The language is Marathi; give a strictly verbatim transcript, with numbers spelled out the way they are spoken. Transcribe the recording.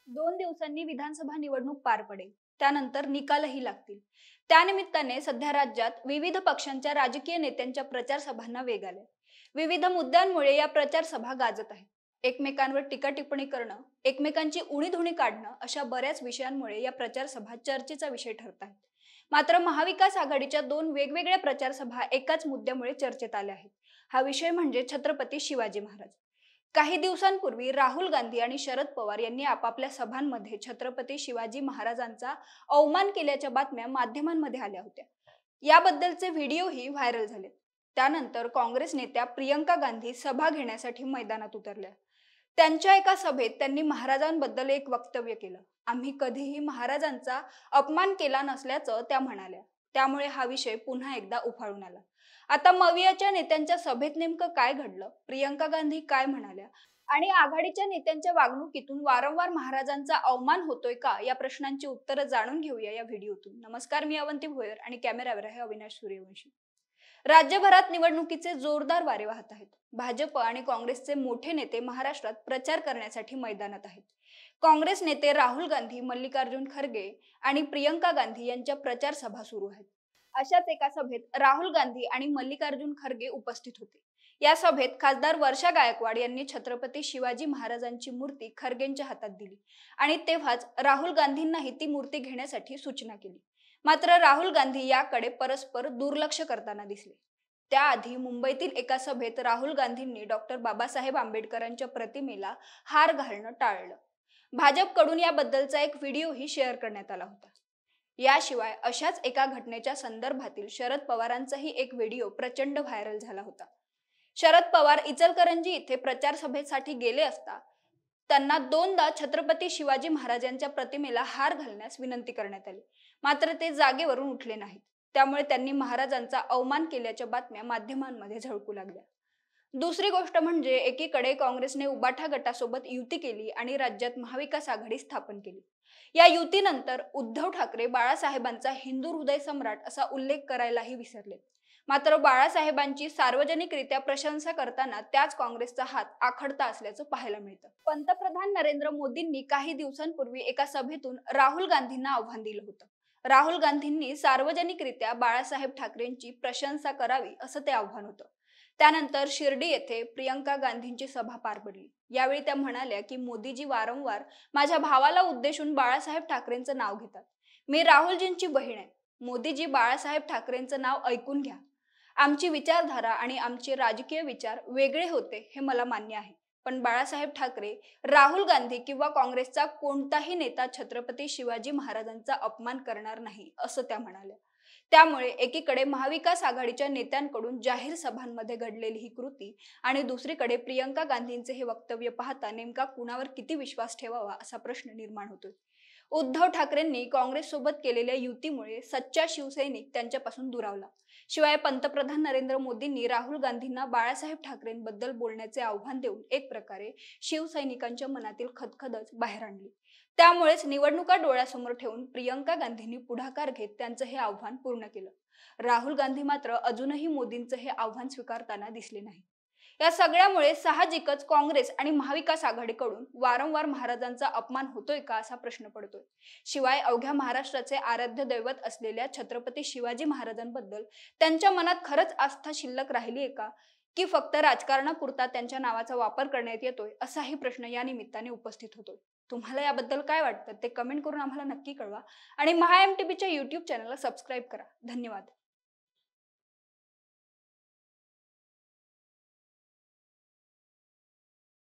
दोन दिवसांनी विधानसभा निवडणूक पार पडेल. त्यानंतर निकालही लागतील. त्यानिमित्ताने सध्या राज्यात विविध पक्षांच्या राजकीय नेत्यांच्या प्रचार सभांना वेग आलाय. विविध मुद्द्यांमुळे या प्रचार सभा गाजत आहेत. एकमेकांवर टीका टिप्पणी करणं, एकमेकांची उणीधुणी काढणं अशा बऱ्याच विषयांमुळे या प्रचार सभा चर्चेचा विषय ठरत आहेत. मात्र महाविकास आघाडीच्या दोन वेगवेगळ्या प्रचार सभा एकाच मुद्द्यामुळे चर्चेत आल्या आहेत. हा विषय म्हणजे छत्रपती शिवाजी महाराज. काही दिवसांपूर्वी राहुल गांधी आणि शरद पवार यांनी आपापल्या सभांमध्ये छत्रपती शिवाजी महाराजांचा अवमान केल्याच्या बातम्या माध्यमांमध्ये आल्या होत्या. याबद्दलचे व्हिडिओही व्हायरल झाले. त्यानंतर काँग्रेस नेत्या प्रियंका गांधी सभा घेण्यासाठी मैदानात उतरल्या. त्यांच्या एका सभेत त्यांनी महाराजांबद्दल एक वक्तव्य केलं. आम्ही कधीही महाराजांचा अपमान केला नसल्याचं त्या म्हणाल्या. त्यामुळे हा विषय पुन्हा एकदा उफाळून आला. आता मवियाच्या नेत्यांच्या सभेत नेमकं काय घडलं, प्रियंका गांधी काय म्हणाल्या आणि आघाडीच्या नेत्यांच्या वागणुकीतून वारंवार महाराजांचा अवमान होतोय का, या प्रश्नांची उत्तरं जाणून घेऊया या व्हिडिओतून. नमस्कार, मी अवंती भोयर आणि कॅमेरावर आहे अविनाश सूर्यवंशी. राज्यभरात निवडणुकीचे जोरदार वारे वाहत आहेत. भाजप आणि काँग्रेसचे मोठे नेते महाराष्ट्रात प्रचार करण्यासाठी मैदानात आहेत. काँग्रेस नेते राहुल गांधी, मल्लिकार्जुन खरगे आणि प्रियंका गांधी यांच्या प्रचार सभा सुरू आहेत. अशाच एका सभेत राहुल गांधी आणि मल्लिकार्जुन खरगे उपस्थित होते. या सभेत खासदार वर्षा गायकवाड यांनी छत्रपती शिवाजी महाराजांची मूर्ती खरगेंच्या हातात दिली आणि तेव्हाच राहुल गांधींनाही ती मूर्ती घेण्यासाठी सूचना केली. मात्र राहुल गांधी याकडे परस्पर दुर्लक्ष करताना दिसले. त्याआधी मुंबईतील एका सभेत राहुल गांधींनी डॉक्टर बाबासाहेब आंबेडकरांच्या प्रतिमेला हार घालणं टाळलं. भाजपकडून याबद्दलचा एक व्हिडिओही शेअर करण्यात आला होता. याशिवाय अशाच एका घटनेच्या संदर्भातील शरद पवारांचाही एक व्हिडिओ प्रचंड व्हायरल झाला होता. शरद पवार इचलकरंजी इथे प्रचार सभेसाठी गेले असता त्यांना दोनदा छत्रपती शिवाजी महाराजांच्या प्रतिमेला हार घालण्यास विनंती करण्यात आली. मात्र ते जागेवरून उठले नाहीत. त्यामुळे त्यांनी महाराजांचा अवमान केल्याच्या बातम्या माध्यमांमध्ये झळकू लागल्या. दुसरी गोष्ट म्हणजे एकीकडे काँग्रेसने उबाठा गटासोबत युती केली आणि राज्यात महाविकास आघाडी स्थापन केली. या युतीनंतर उद्धव ठाकरे बाळासाहेबांचा हिंदू हृदय सम्राट असा उल्लेख करायलाही विसरले. मात्र बाळासाहेबांची सार्वजनिकरित्या प्रशंसा करताना त्याच काँग्रेसचा हात आखडता असल्याचं पाहायला मिळतं. पंतप्रधान नरेंद्र मोदींनी काही दिवसांपूर्वी एका सभेतून राहुल गांधींना आव्हान दिलं होतं. राहुल गांधींनी सार्वजनिकरित्या बाळासाहेब ठाकरेंची प्रशंसा करावी असं ते आव्हान होतं. त्यानंतर शिर्डी येथे प्रियंका गांधींची सभा पार पडली. यावेळी त्या म्हणाल्या की मोदीजी वारंवार माझ्या भावाला उद्देशून बाळासाहेब ठाकरेंचं नाव घेतात. मी राहुलजींची बहीण आहे. मोदीजी बाळासाहेब ठाकरेंचं नाव ऐकून घ्या. आमची विचारधारा आणि आमचे राजकीय विचार वेगळे होते हे मला मान्य आहे. पण बाळासाहेब ठाकरे, राहुल गांधी किंवा काँग्रेसचा कोणताही नेता छत्रपती शिवाजी महाराजांचा अपमान करणार नाही असं त्या म्हणाल्या. त्यामुळे एकीकडे महाविकास आघाडीच्या नेत्यांकडून जाहीर सभांमध्ये घडलेली ही कृती आणि दुसरीकडे प्रियंका गांधींचे हे वक्तव्य पाहता नेमका कुणावर किती विश्वास ठेवावा असा प्रश्न निर्माण होतोय. उद्धव ठाकरेंनी काँग्रेस सोबत केलेल्या युतीमुळे सच्चा शिवसैनिक त्यांच्यापासून दुरावला. शिवाय पंतप्रधान नरेंद्र मोदींनी राहुल गांधींना बाळासाहेब ठाकरेंबद्दल बोलण्याचे आव्हान देऊन एक प्रकारे शिवसैनिकांच्या मनातील खदखदच बाहेर आणली. त्यामुळेच निवडणुका डोळ्यासमोर ठेवून प्रियंका गांधींनी पुढाकार घेत त्यांचं हे आव्हान पूर्ण केलं. राहुल गांधी मात्र अजूनही मोदींचं हे आव्हान स्वीकारताना दिसले नाही. या सगळ्यामुळे साहजिकच काँग्रेस आणि महाविकास आघाडीकडून वारंवार महाराजांचा अपमान होतोय का असा प्रश्न पडतोय. शिवाय अवघ्या महाराष्ट्राचे आराध्य दैवत असलेल्या छत्रपती शिवाजी महाराजांबद्दल त्यांच्या मनात खरंच आस्था शिल्लक राहिली आहे का, की फक्त राजकारणापुरता त्यांच्या नावाचा वापर करण्यात येतोय असाही प्रश्न या निमित्ताने उपस्थित होतोय. तुम्हाला याबद्दल काय वाटतं ते कमेंट करून आम्हाला नक्की कळवा आणि महा एम टी बीच्या यूट्यूब चॅनलला सबस्क्राईब करा. धन्यवाद.